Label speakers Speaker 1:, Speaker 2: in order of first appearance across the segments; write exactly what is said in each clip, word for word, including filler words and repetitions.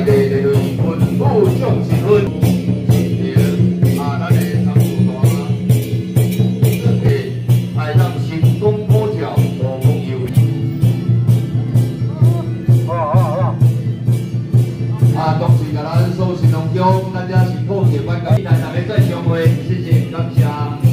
Speaker 1: 地列类文武将新婚，啊，咱的长寿大，这个爱让成功普照，无风有。好好好。啊，同时甲咱所有新农乡，咱遮是普节班甲，期待大家再相会，谢谢，感谢。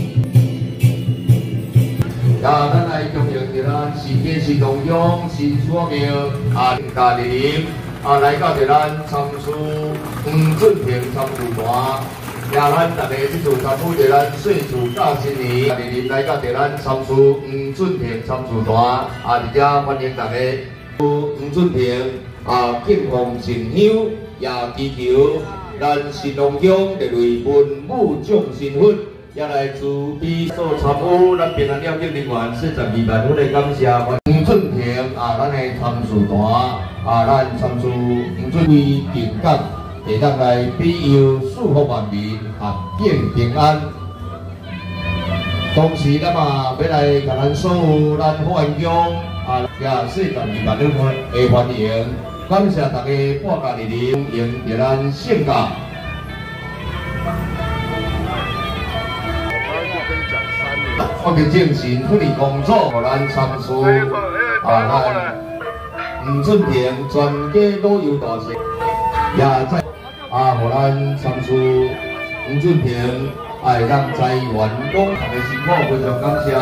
Speaker 1: 啊，咱来恭迎着咱新店新农乡新厝庙啊，家人。 啊，来到着咱参事黄俊平参事团，也咱大家即次参与着咱岁次大新年，日日来到着咱参事黄俊平参事团，啊，伫遮欢迎大家。黄俊平啊，敬奉敬香，也祈求咱新农乡列类文武将新婚，也来自比所参与咱平安了结人员四十二万分的感谢。黄俊平啊，咱的参事团。 啊，咱参事黄俊辉定岗，会当来庇佑祝福万民，合境平安。同时，咱嘛要来甲咱所有咱福安乡啊，也四十二万人的欢迎，感谢大家半假日日迎着咱盛假。我们精神福利工作，互咱参事啊，咱。 黄俊平全家都有大事，也在啊，互咱参事黄俊平爱让在员工大家辛苦，非常感谢。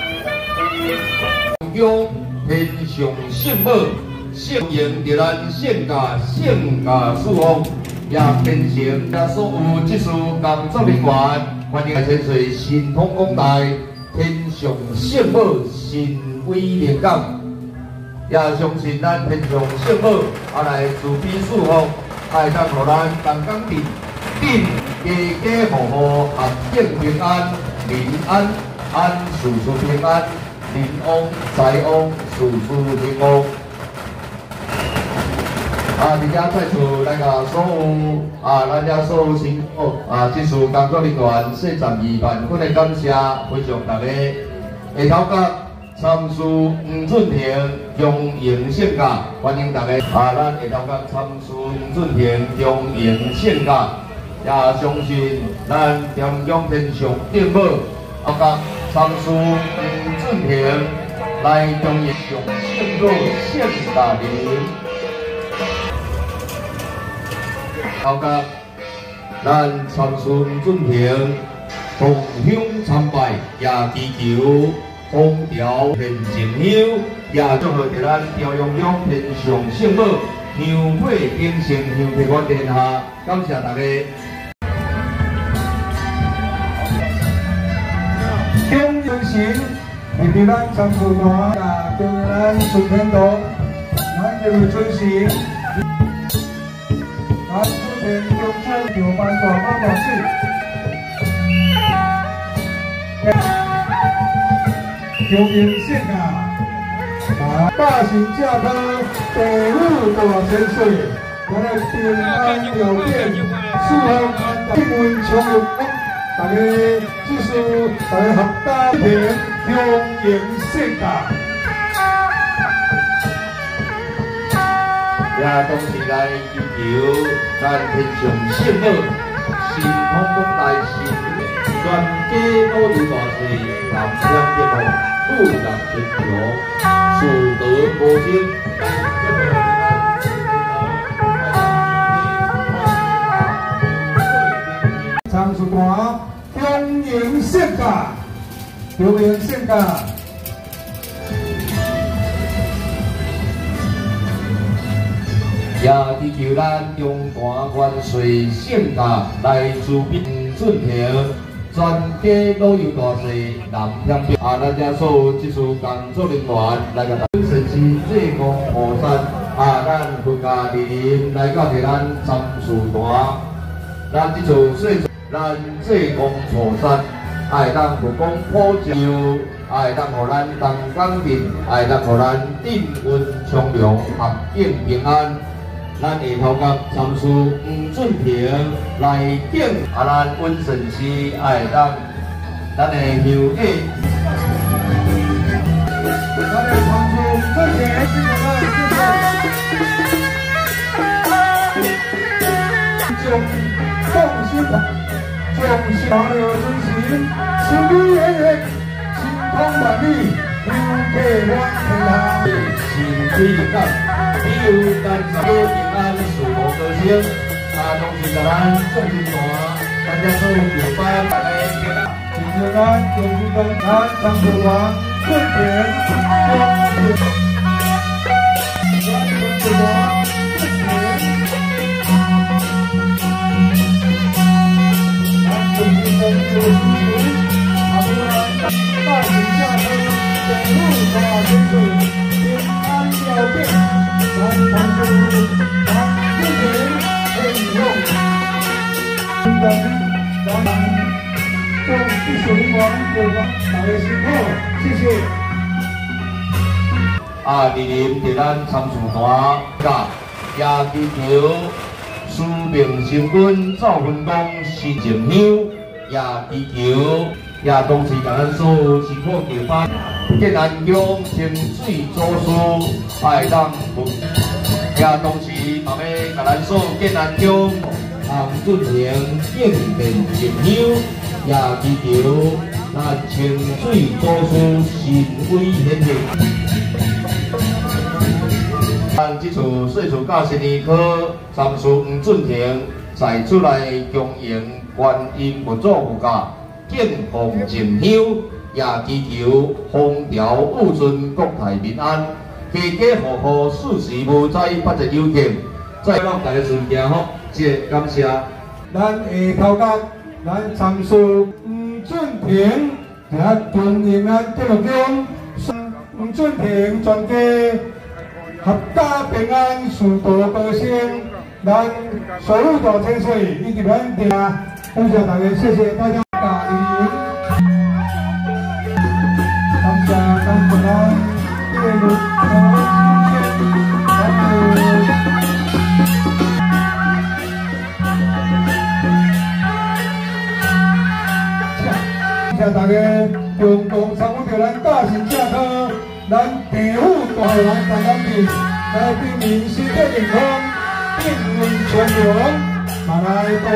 Speaker 1: 乡天上圣母，圣迎着咱圣家圣家祝福，也变成咱所有技术工作人员，欢迎千岁神通广大，天上圣母神威灵感。 也相信咱天上圣母啊来慈悲祝福，爱当互咱同工日顶家家户户合境平安、平安安事事平安、人旺财旺、事事兴旺。啊！伫遮再次来甲所有啊，咱遮所有辛苦啊，技术工作人员四十二万分的感谢，非常大家下头甲。 参事黄俊平中迎盛假，欢迎大家啊！咱下头甲参事黄俊平中迎盛假，也相信咱中央天上圣母啊，甲参事黄俊平来中迎上圣母盛假日，后甲咱参事黄俊平同乡参拜，也祈求。 风调天晴香，也祝贺着咱朝阳乡天上圣母香火鼎盛，香遍满天下。感谢大家。恭迎神，特别咱参事团啊，跟咱顺天堂，咱这位尊神，咱这边中山九班大妈老师。 恭迎盛假，啊！大型驾车北路大千岁，咱来平安条件，四方安大，英文充裕，大家继续大家合大平，恭迎盛假。也同时来祈求咱天上圣母，神通广大神，全家都有大事，南天结福。 富人全球，树德国兴。参事团恭迎盛假，恭迎盛假。也祈求咱中华元帅盛假来自平顺平。 全家都有大事，南天边啊！咱遮所有技术工作人员来个神奇济公菩萨啊！咱佛家日日来到着咱参事团，咱即次说，咱济公菩萨爱当佛光普照，爱当互咱同工日，爱当互咱定运昌隆，合境平安。 咱下头甲参事黄俊平来敬啊，咱温顺师爱当咱的乡爱。咱的参事黄俊平，谢谢。
Speaker 2: 众众心众心马流真心，心比远远，心通万里，有客万天来。
Speaker 1: 心归灵感，只有咱十个平安树木高升，啊，拢是甲咱种心大，大家做有班来平安。
Speaker 2: 平安，众心平安，长寿王，顺田，众心。
Speaker 1: 啊，莅临伫咱参树坛，甲也祈求书名成君赵文公新情香，也祈求也同时甲咱所有辛苦求班建安乡清水祖师爱当福，也同时嘛要甲咱所有建安乡唐俊贤应电情香，也祈求咱清水祖师神威显现。 咱这次岁次教十年科参事黄俊廷在出来供养观音佛祖护驾，敬奉静香，也祈求风调雨顺，国泰民安，家家户户事事无灾，八节有庆。再让大家顺行吼，谢谢感谢。
Speaker 2: 咱下头角，咱参事黄俊廷也供养咱这个宫，黄俊廷全家。 合家平安，寿度高升，咱所有大千岁以及咱爹，感谢大家，谢谢大家莅临，感谢感谢咱列入高感谢大家共同参与着咱大型驾车。 咱地府大人大人民来避免身体健康，幸运昌隆，嘛来共，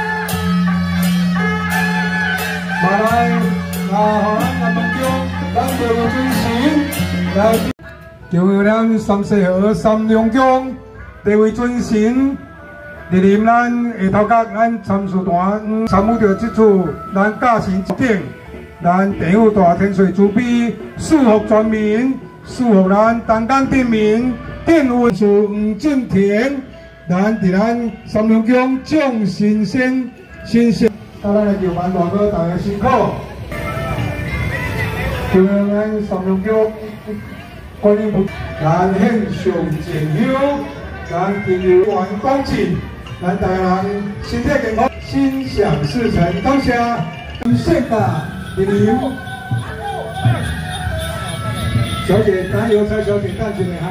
Speaker 2: 嘛来啊，互咱南门乡，咱地位尊神来，就咱三世河三龙宫地位尊神，莅临咱下头角咱参事团参与着这次咱驾神一顶。 咱地府大天水慈悲，祝福全民，祝福咱东港人民，电运是黄俊廷，咱伫咱三龙宫众新生新生，大家来游玩大哥，大家辛苦。就咱三龙宫观音菩萨，咱献上敬香，咱祈求完恭敬，咱大家人身体健康，心想事成，感谢谢噶。 莅临，小姐，男邮差小姐站起来哈！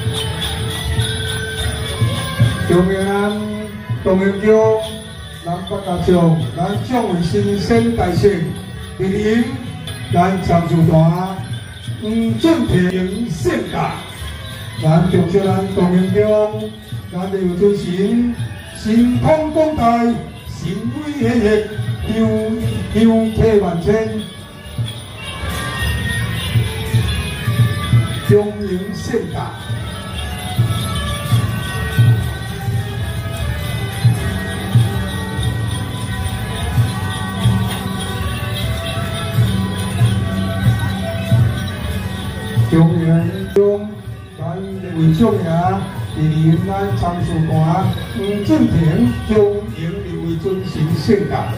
Speaker 2: 中央咱东阳宫，咱北家乡，咱众位新生大圣莅临，咱参事团黄俊廷圣驾，咱重视咱东阳宫，咱地有尊神，神通广大，神威显现。 香香气万千，中营盛大。中营中，咱为众爷莅临咱参事团黄俊廷中营立为尊神盛大。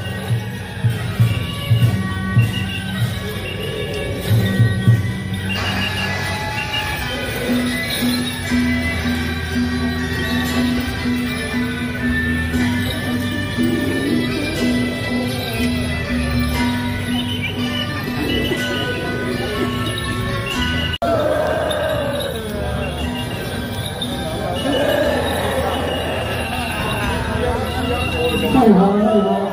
Speaker 2: 不好不好，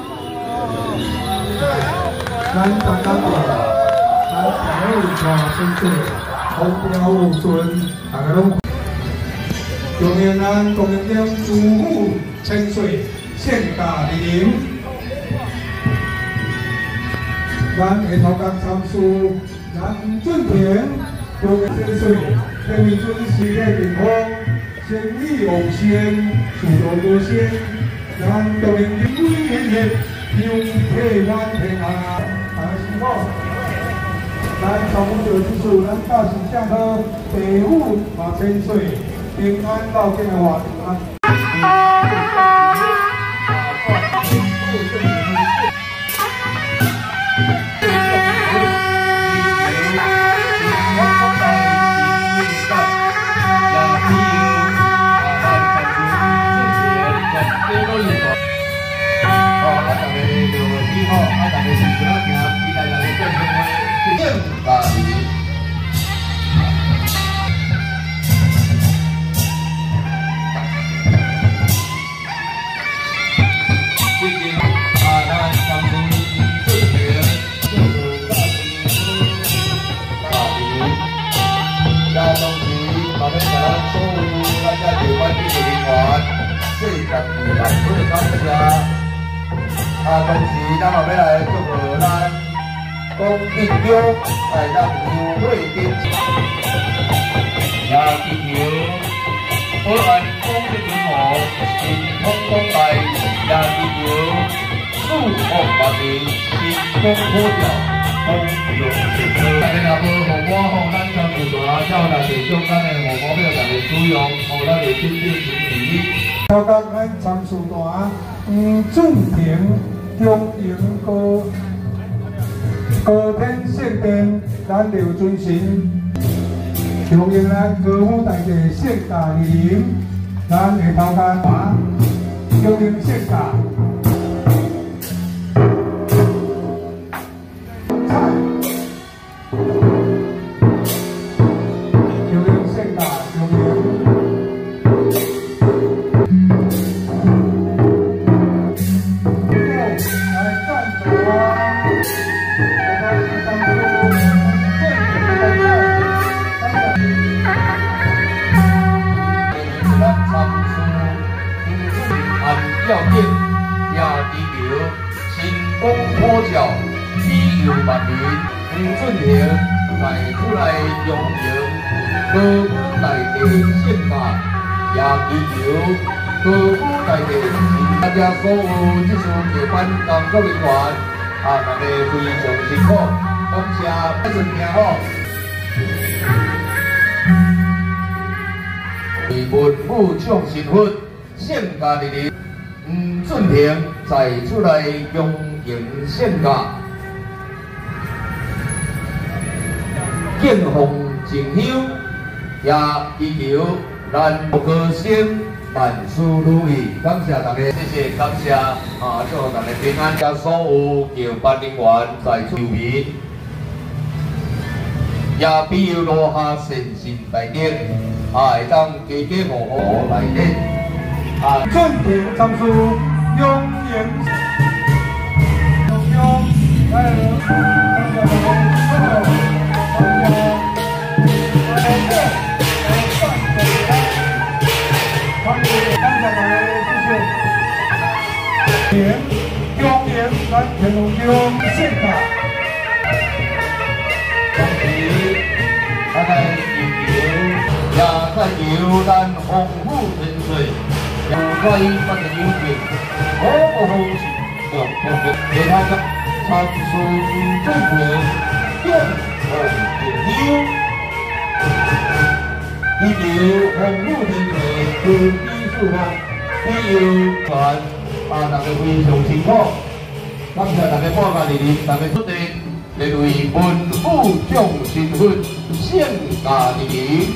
Speaker 2: 咱东港人，咱台湾大先生，风调雨顺，大家拢，中央咱公园中主妇千岁献驾莅临。咱下头甲参事咱吴俊廷中千岁，各位尊师的地方，生意旺盛，事业多先，咱各位人威年年，永替咱平安啊！啊，师傅。 咱从这之处，咱大喜向好，地府马千岁，平安到健康啊！啊，同时咱嘛要来祝贺咱公益中来咱优惠金，也祈求保安公益军务新通通来，也祈求祝福百姓新风普照，丰容盛世。大家若无互我吼，咱参与大叫来提供咱的五毛票，大家使用，互咱的经济情绪。交甲咱参事团吴俊廷。 中营高高天圣殿，咱刘尊神，中营咱歌舞大地献驾莅临，咱下头间华中营献驾。 要点也祈求新光普照，庇佑万民。吴俊廷带出来荣迎歌舞大地献驾，也祈求歌舞大地大家所有这次夜班工作人员啊，大家非常辛苦，感谢一阵听好。为文武唱新婚，献驾莅临。 吴俊廷再出来恭迎献驾，敬奉敬香，也祈求咱歌声万事如意。感谢大家，谢谢感谢啊！祝大家平安，加所有叫班人员在出面，也庇佑落下善善大德，啊，会当家家户户来领。 啊，俊廷参事永迎，永永来了，感谢大家，感谢，感谢，感谢大家，谢谢。迎永迎咱乾隆宫献驾，同时大家祈求，也再求咱丰富天水。 有关咱的优点，好不好是要特别其他的参事吴俊廷敬奉敬优，祈求丰富天水天地舒服，庇佑全啊！大家非常辛苦，感谢大家报家莅临，大家出席列为文武将新婚献驾莅临。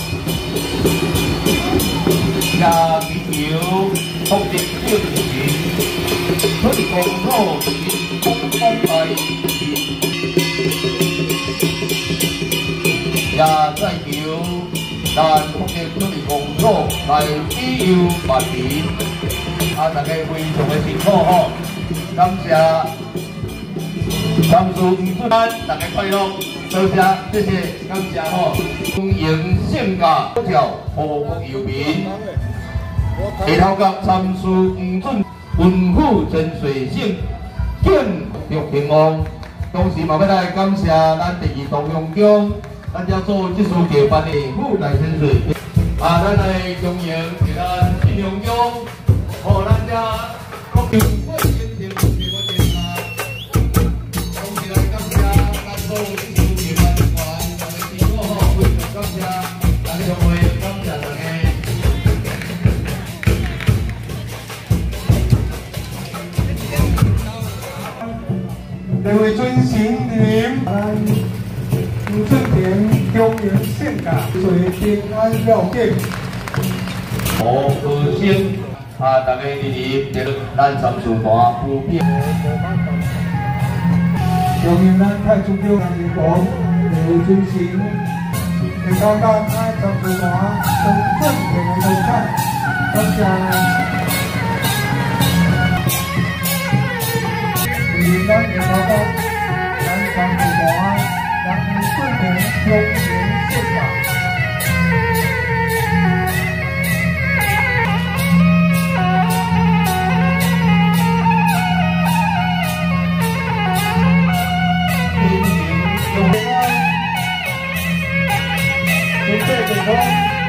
Speaker 2: 也祈求福德正行，推广好新风风来，也再求咱福德推广好来庇佑万民，啊，大家非常的辛苦吼，感谢参事吴俊安，大家快乐，多谢，谢谢，感谢吼，恭迎献驾，保佑佑民。
Speaker 1: 下头角参事黄准文府真水性，敬玉平王。同时嘛，要来感谢咱第二东阳宫，咱遮做这次桥办的府内天水。啊，咱来恭迎是咱金阳宫，互咱遮国庆会进行全国检查。同时来感谢咱所有这次桥办人员，大家辛苦吼，非常感谢，大家会感谢大家。
Speaker 2: 各位尊神您，吴俊田中原县噶，随平安绕境。
Speaker 1: 好高兴啊！大家日日在咱参事团普遍。
Speaker 2: 中原咱太祖庙南元宫，各位尊神，会刚刚爱参事团从正田的动态，感谢。 云南的老板，南昌的保安，南宁顺田中原县长。平平平安，身体健康，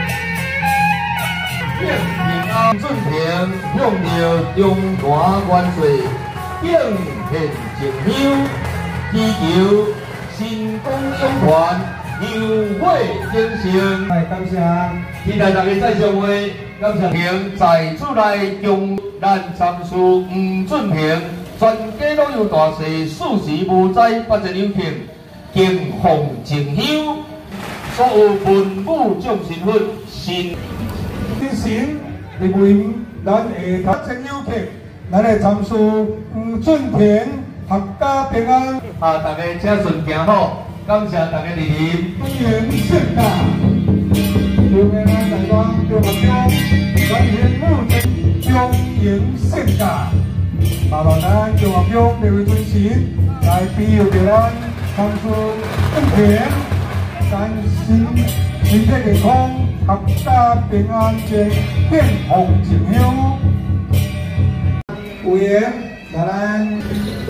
Speaker 1: 愿平安顺田，向着中华万岁。 敬献敬香，祈求新光永传，牛会兴盛。
Speaker 2: 来感谢，
Speaker 1: 期待大家再相会。感谢平在此来恭咱参事吴俊平，全家老幼大小，四时无灾，八节有庆，敬奉敬香，所有文武众神佛，新
Speaker 2: 尊神认为咱下头真有庆。 咱的参事吴俊田阖家平安，
Speaker 1: 啊！大家请顺行好，感谢大家莅临。
Speaker 2: 中原县噶，中原咱台湾中华乡，咱县府中原县噶，麻烦咱中华乡各位尊神来庇佑着咱参事吴田，咱身身体健康，阖家平安，健健康吉祥。 有缘，来咱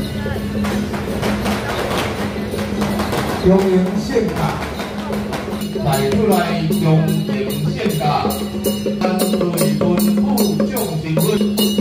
Speaker 2: 中原县噶，
Speaker 1: 来出来中原县噶，咱对文武众神佛，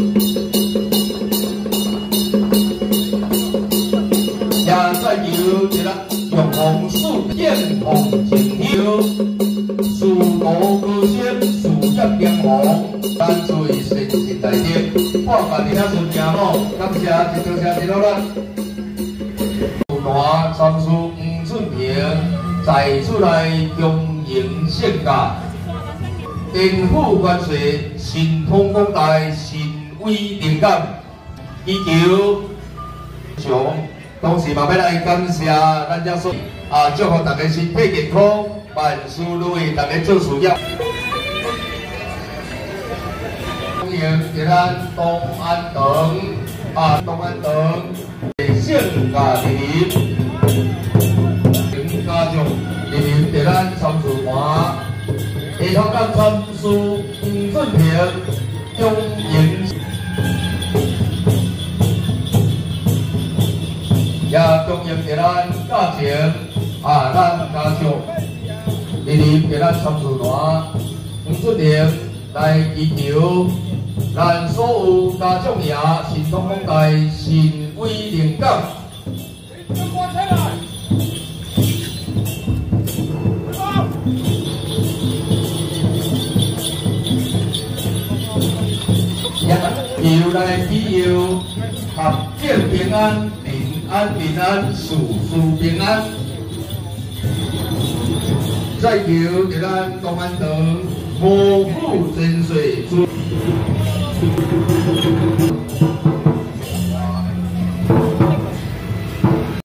Speaker 1: 也再求一个玉皇树建皇敬孝，树无高升，树业良好，咱最善心大德。 我家己遐顺行吼，感谢一多谢一努力。大参事吴俊平在此来恭迎献驾，天府元帅神通广大，神威灵感，祈求上，同时嘛要来感谢咱遮所啊，祝福大家身体健康，万事如意，大家做事业。 欢迎在咱东安堂啊，东安堂县家莅临，请家长莅临在咱参事团，下头角参事吴俊平中迎，也恭迎在咱家庭啊，咱家长莅临在咱参事团吴俊平来祈求。 咱所有家长爷神通广大，神威灵感。又来祈求合境平安，平安平安，事事平安。再求在咱公安堂五虎真水。